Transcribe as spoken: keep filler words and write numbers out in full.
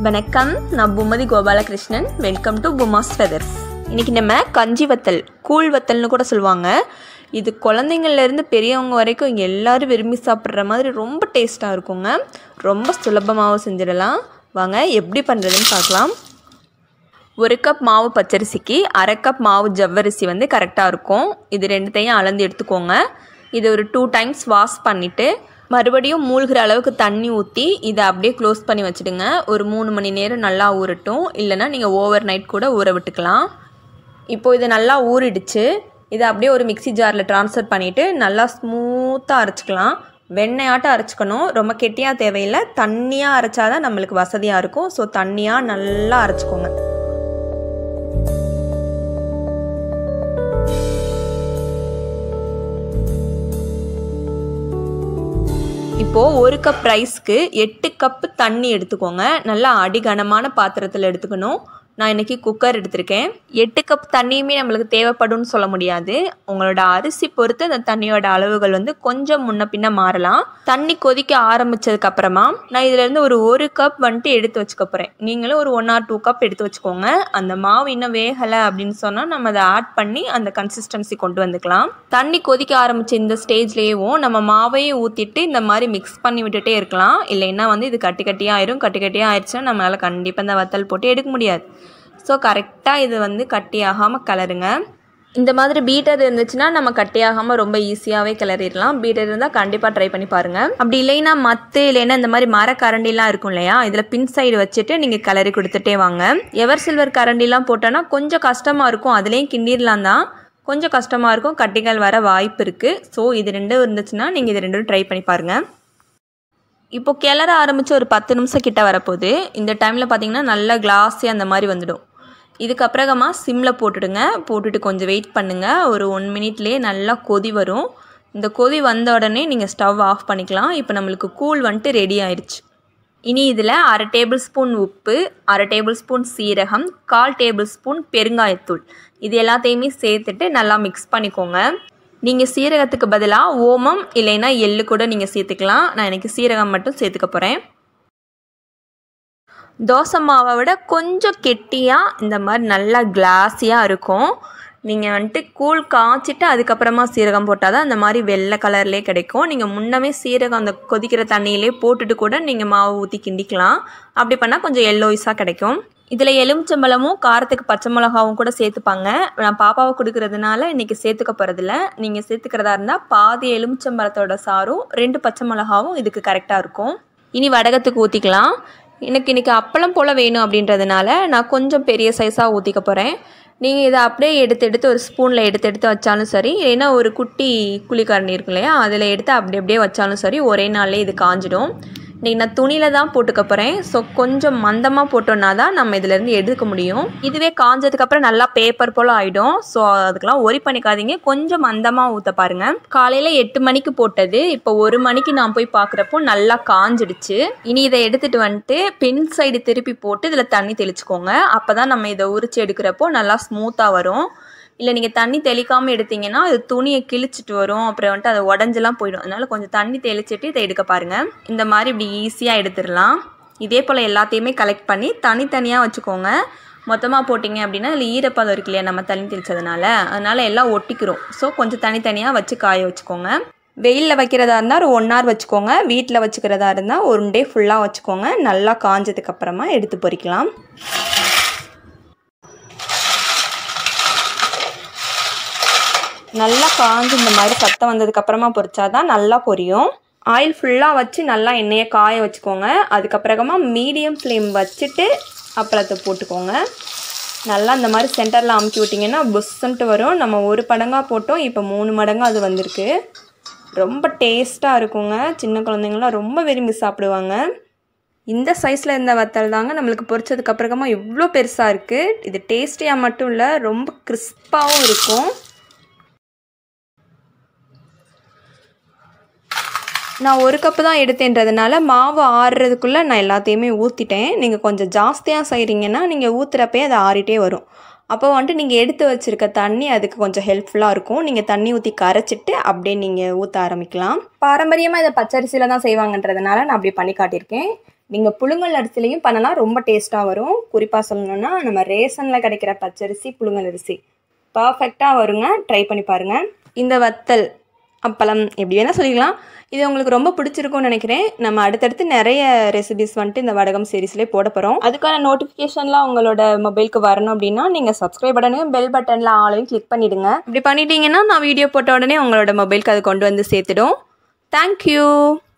வணக்கம், நான் Poomathi Gopalakrishnan. Welcome to Pooma's feathers. இன்றைக்கி நம்ம கஞ்சி வத்தல், கூழ் வத்தல்னு கூட சொல்லுவாங்க. இது குழந்தைங்கள்லேருந்து பெரியவங்க வரைக்கும் இங்கே எல்லோரும் விரும்பி சாப்பிட்ற மாதிரி ரொம்ப டேஸ்ட்டாக இருக்குங்க. ரொம்ப சுலபமாகவும் செஞ்சிடலாம். வாங்க எப்படி பண்ணுறதுன்னு பார்க்கலாம். ஒரு கப் மாவு பச்சரிசிக்கு அரை கப் மாவு ஜவ்வரிசி வந்து கரெக்டாக இருக்கும். இது ரெண்டுத்தையும் அளந்து எடுத்துக்கோங்க. இது ஒரு டூ டைம்ஸ் வாஷ் பண்ணிவிட்டு மறுபடியும் மூழ்கிற அளவுக்கு தண்ணி ஊற்றி இதை அப்படியே க்ளோஸ் பண்ணி வச்சுடுங்க. ஒரு மூணு மணி நேரம் நல்லா ஊறட்டும். இல்லைனா நீங்கள் ஓவர் நைட் கூட ஊற விட்டுக்கலாம். இப்போது இது நல்லா ஊறிடுச்சு. இதை அப்படியே ஒரு மிக்சி ஜாரில் ட்ரான்ஸ்ஃபர் பண்ணிவிட்டு நல்லா ஸ்மூத்தாக அரைச்சிக்கலாம். வெண்ணெயாட்டம் அரைச்சிக்கணும். ரொம்ப கெட்டியாக தேவையில்லை, தண்ணியாக அரைச்சாதான் நம்மளுக்கு வசதியாக இருக்கும். ஸோ தண்ணியாக நல்லா அரைச்சிக்கோங்க. இப்போது ஒரு கப் ரைஸ்க்கு எட்டு கப்பு தண்ணி எடுத்துக்கோங்க. நல்லா அடிகனமான பாத்திரத்தில் எடுத்துக்கணும். நான் இன்றைக்கி குக்கர் எடுத்திருக்கேன். எட்டு கப் தண்ணியுமே நம்மளுக்கு தேவைப்படும்னு சொல்ல முடியாது. உங்களோட அரிசி பொறுத்து அந்த தண்ணியோட அளவுகள் வந்து கொஞ்சம் முன்ன பின்ன மாறலாம். தண்ணி கொதிக்க ஆரம்பித்ததுக்கு அப்புறமா நான் இதிலேருந்து ஒரு ஒரு கப் வந்துட்டு எடுத்து வச்சுக்க போகிறேன். நீங்களும் ஒரு ஒன் ஆர் டூ கப் எடுத்து வச்சுக்கோங்க. அந்த மாவு இன்னும் வேகலை அப்படின்னு சொன்னால் நம்ம அதை ஆட் பண்ணி அந்த கன்சிஸ்டன்சி கொண்டு வந்துக்கலாம். தண்ணி கொதிக்க ஆரம்பித்த இந்த ஸ்டேஜ்லேயும் நம்ம மாவையும் ஊற்றிட்டு இந்த மாதிரி மிக்ஸ் பண்ணி விட்டுட்டே இருக்கலாம். இல்லைன்னா வந்து இது கட்டி கட்டியாக ஆயிரும். கட்டி கட்டியாக ஆயிடுச்சுன்னா நம்மளால் கண்டிப்பாக இந்த வத்தல் போட்டு எடுக்க முடியாது. ஸோ கரெக்டாக இது வந்து கட்டியாகாமல் கிளறுங்க. இந்த மாதிரி பீட்டர் இருந்துச்சுன்னா நம்ம கட்டியாகாமல் ரொம்ப ஈஸியாகவே கிளறிடலாம். பீட்டர் இருந்தால் கண்டிப்பாக ட்ரை பண்ணி பாருங்கள். அப்படி இல்லைன்னா மற்ற இல்லைன்னா இந்த மாதிரி மர கரண்டிலாம் இருக்கும் இல்லையா, இதில் பின் சைடு வச்சுட்டு நீங்கள் கிளறி கொடுத்துட்டே வாங்க. எவர் சில்வர் கரண்டிலாம் போட்டோன்னா கொஞ்சம் கஷ்டமாக இருக்கும். அதுலேயும் கிண்டிடலாம் தான், கொஞ்சம் கஷ்டமாக இருக்கும், கட்டிகள் வர வாய்ப்பு இருக்குது. ஸோ இது ரெண்டும் இருந்துச்சுன்னா நீங்கள் இது ரெண்டும் ட்ரை பண்ணி பாருங்கள். இப்போ கிளற ஆரம்பித்து ஒரு பத்து நிமிஷம் கிட்ட வரப்போகுது. இந்த டைமில் பார்த்திங்கன்னா நல்லா கிளாஸி அந்த மாதிரி வந்துடும். இதுக்கப்புறமா சிம்மில் போட்டுடுங்க. போட்டுட்டு கொஞ்சம் வெயிட் பண்ணுங்கள். ஒரு ஒன் மினிட்லேயே நல்லா கொதி வரும். இந்த கொதி வந்த உடனே நீங்கள் ஸ்டவ் ஆஃப் பண்ணிக்கலாம். இப்போ நம்மளுக்கு கூழ் வந்துட்டு ரெடி ஆயிடுச்சு. இனி இதில் அரை டேபிள் ஸ்பூன் உப்பு, அரை டேபிள் ஸ்பூன் சீரகம், கால் டேபிள் ஸ்பூன் பெருங்காயத்தூள், இது எல்லாத்தையுமே சேர்த்துட்டு நல்லா மிக்ஸ் பண்ணிக்கோங்க. நீங்கள் சீரகத்துக்கு பதிலாக ஓமம் இல்லைன்னா எள்ளு கூட நீங்கள் சேர்த்துக்கலாம். நான் எனக்கு சீரகம் மட்டும் சேர்த்துக்க போகிறேன். தோசை மாவை விட கொஞ்சம் கெட்டியாக இந்த மாதிரி நல்லா கிளாஸியாக இருக்கும். நீங்கள் வந்துட்டு கூழ் காய்ச்சிட்டு அதுக்கப்புறமா சீரகம் போட்டால் தான் அந்த மாதிரி வெள்ளை கலர்லேயே கிடைக்கும். நீங்கள் முன்னமே சீரகம் அந்த கொதிக்கிற தண்ணியிலே போட்டுட்டு கூட நீங்கள் மாவு ஊற்றி கிண்டிக்கலாம். அப்படி பண்ணால் கொஞ்சம் எல்லோயிஸாக கிடைக்கும். இதில் எலுமிச்சம்பழமும் காரத்துக்கு பச்சை மிளகாவும் கூட சேர்த்துப்பாங்க. நான் பாப்பாவை கொடுக்கறதுனால இன்றைக்கி சேர்த்துக்க போகிறதில்ல. நீங்கள் சேர்த்துக்கிறதா இருந்தால் பாதி எலுமிச்சம்பழத்தோட சாரும் ரெண்டு பச்சை மிளகாவும் இதுக்கு கரெக்டாக இருக்கும். இனி வடகத்துக்கு ஊற்றிக்கலாம். எனக்கு இன்றைக்கி அப்பளம் போல் வேணும் அப்படின்றதுனால நான் கொஞ்சம் பெரிய சைஸாக ஊற்றிக்க போகிறேன். நீங்கள் இதை அப்படியே எடுத்து எடுத்து ஒரு ஸ்பூனில் எடுத்து எடுத்து வச்சாலும் சரி, இல்லைன்னா ஒரு குட்டி குழிக்கரண்டி இருக்கு இல்லையா, அதில் எடுத்து அப்படி அப்படியே வச்சாலும் சரி, ஒரே நாள்லேயே இது காஞ்சிடும். இன்றைக்கி நான் துணியில் தான் போட்டுக்க போகிறேன். ஸோ கொஞ்சம் மந்தமாக போட்டோன்னா தான் நம்ம இதிலேருந்து எடுக்க முடியும். இதுவே காஞ்சதுக்கப்புறம் நல்லா பேப்பர் போல் ஆகிடும். ஸோ அதுக்கெலாம் ஒரி பண்ணிக்காதீங்க. கொஞ்சம் மந்தமாக ஊற்ற பாருங்கள். காலையில் எட்டு மணிக்கு போட்டது இப்போ ஒரு மணிக்கு நான் போய் பார்க்குறப்போ நல்லா காஞ்சிடுச்சு. இனி இதை எடுத்துகிட்டு வந்துட்டு பின் சைடு திருப்பி போட்டு இதில் தண்ணி தெளிச்சுக்கோங்க. அப்போ தான் நம்ம இதை உரிச்சு எடுக்கிறப்போ நல்லா ஸ்மூத்தாக வரும். இல்லை நீங்கள் தண்ணி தெளிக்காமல் எடுத்திங்கன்னா அது துணியை கிழிச்சிட்டு வரும். அப்புறம் வந்துட்டு அதை உடஞ்செல்லாம் போயிடும். அதனால் கொஞ்சம் தண்ணி தெளிச்சிட்டு இதை எடுக்க பாருங்கள். இந்த மாதிரி இப்படி ஈஸியாக எடுத்துடலாம். இதே போல் எல்லாத்தையுமே கலெக்ட் பண்ணி தனித்தனியாக வச்சுக்கோங்க. மொத்தமாக போட்டிங்க அப்படின்னா அதில் ஈரப்பதம் இருக்கு இல்லையா, நம்ம தண்ணி தெளித்ததுனால, அதனால் எல்லாம் ஒட்டிக்கிறோம். ஸோ கொஞ்சம் தனித்தனியாக வச்சு காய வச்சுக்கோங்க. வெயிலில் வைக்கிறதா இருந்தால் ஒரு ஒன் ஹவர் வச்சுக்கோங்க. வீட்டில் வச்சுக்கிறதா இருந்தால் ஒரு டே ஃபுல்லாக வச்சுக்கோங்க. நல்லா காஞ்சதுக்கப்புறமா எடுத்து பொரிக்கலாம். நல்லா காஞ்சு இந்த மாதிரி சத்தம் வந்ததுக்கப்புறமா பொரிச்சாதான் நல்லா பொரியும். ஆயில் ஃபுல்லாக வச்சு நல்லா எண்ணெயை காய வச்சுக்கோங்க. அதுக்கப்புறமா மீடியம் ஃப்ளேம் வச்சுட்டு அப்பளத்தை போட்டுக்கோங்க. நல்லா இந்த மாதிரி சென்டரில் அமுக்கி விட்டிங்கன்னா புஷ்ஷன்ட்டு வரும். நம்ம ஒரு மடங்காக போட்டோம், இப்போ மூணு மடங்காக அது வந்திருக்கு. ரொம்ப டேஸ்ட்டாக இருக்குங்க. சின்ன குழந்தைங்களாம் ரொம்ப விரும்பி சாப்பிடுவாங்க. இந்த சைஸில் இருந்த வத்தல் தாங்க நம்மளுக்கு பொரிச்சதுக்கப்புறமா இவ்வளோ பெருசாக இருக்குது. இது டேஸ்டியாக மட்டும் இல்லை, ரொம்ப கிறிஸ்பாகவும் இருக்கும். நான் ஒரு கப்பு தான் எடுத்தேன்றதுனால மாவு ஆறுறதுக்குள்ளே நான் எல்லாத்தையுமே ஊற்றிட்டேன். நீங்கள் கொஞ்சம் ஜாஸ்தியாக செய்கிறீங்கன்னா நீங்கள் ஊற்றுறப்பே அது ஆறிட்டே வரும். அப்போ வந்துட்டு நீங்கள் எடுத்து வச்சுருக்க தண்ணி அதுக்கு கொஞ்சம் ஹெல்ப்ஃபுல்லாக இருக்கும். நீங்கள் தண்ணி ஊற்றி கரைச்சிட்டு அப்படியே நீங்கள் ஊற்ற ஆரம்பிக்கலாம். பாரம்பரியமாக இதை பச்சரிசியில் தான் செய்வாங்கன்றதுனால நான் அப்படி பண்ணி காட்டியிருக்கேன். நீங்கள் புழுங்கல் அரிசிலையும் பண்ணலாம், ரொம்ப டேஸ்ட்டாக வரும். குறிப்பாக சொல்லணுன்னா நம்ம ரேஷனில் கிடைக்கிற பச்சரிசி புழுங்கல் அரிசி பர்ஃபெக்டாக வருங்க. ட்ரை பண்ணி பாருங்கள். இந்த வத்தல் அப்பளம் எப்படி வேணால் சொல்லிக்கலாம். இது உங்களுக்கு ரொம்ப பிடிச்சிருக்கும்னு நினைக்கிறேன். நம்ம அடுத்தடுத்து நிறைய ரெசிபிஸ் வந்துட்டு இந்த வடகம் சீரீஸ்லேயே போட போகிறோம். அதுக்கான நோட்டிஃபிகேஷன்லாம் உங்களோட மொபைலுக்கு வரணும் அப்படின்னா நீங்கள் சப்ஸ்கிரைப் பட்டனையும் பெல் பட்டனில் ஆளையும் கிளிக் பண்ணிவிடுங்க. இப்படி பண்ணிட்டீங்கன்னா நான் வீடியோ போட்ட உடனே உங்களோட மொபைலுக்கு அது கொண்டு வந்து சேர்த்துடும். தேங்க்யூ.